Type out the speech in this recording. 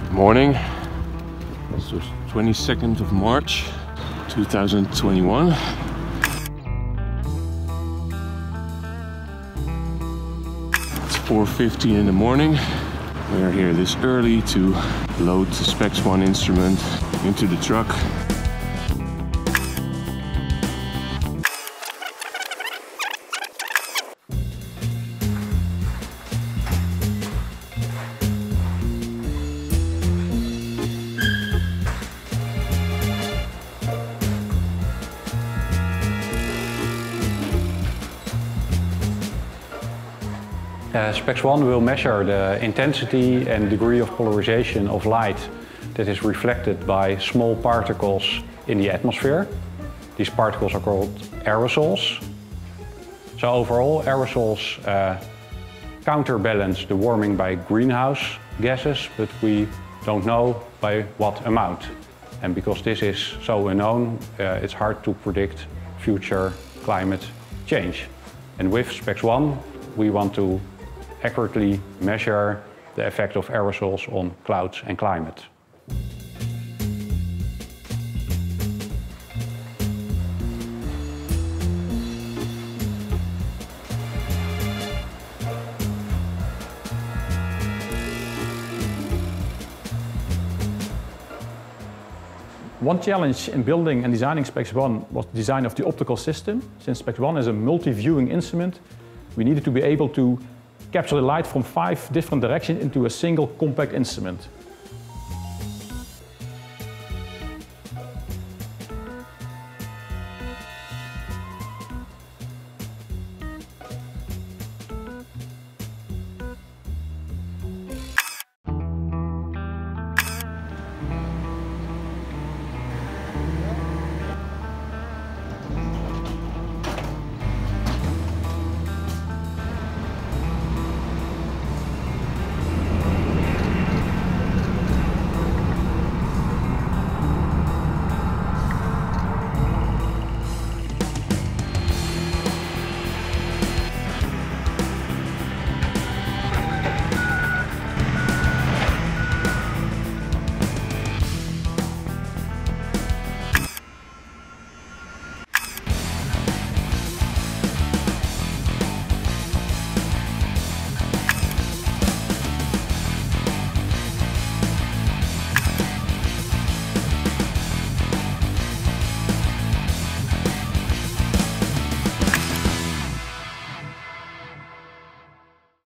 Morning. It's the 22nd of March 2021. It's 4:50 in the morning. We are here this early to load the SPEX1 instrument into the truck. SPEX1 will measure the intensity and degree of polarization of light that is reflected by small particles in the atmosphere. These particles are called aerosols. So overall, aerosols counterbalance the warming by greenhouse gases, but we don't know by what amount. And because this is so unknown, it's hard to predict future climate change. And with SPEX1, we want to accurately measure the effect of aerosols on clouds and climate. One challenge in building and designing SPEX1 was the design of the optical system. Since SPEX1 is a multi-viewing instrument, we needed to be able to capture the light from 5 different directions into a single compact instrument.